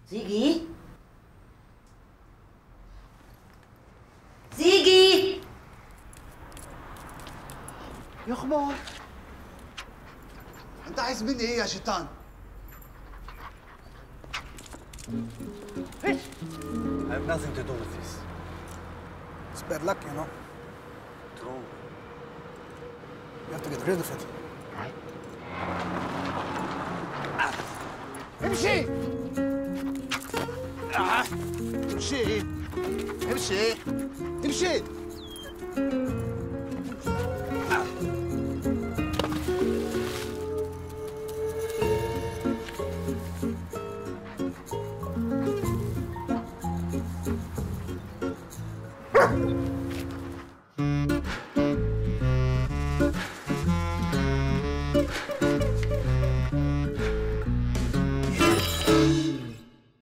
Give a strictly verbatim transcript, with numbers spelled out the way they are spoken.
سيجي سيجي يا خبار، انت عايز مني ايه يا شيطان؟ Fish! I have nothing to do with this. It's bad luck, you know. True. You have to get rid of it. Right. امشي! آه. امشي! امشي! امشي!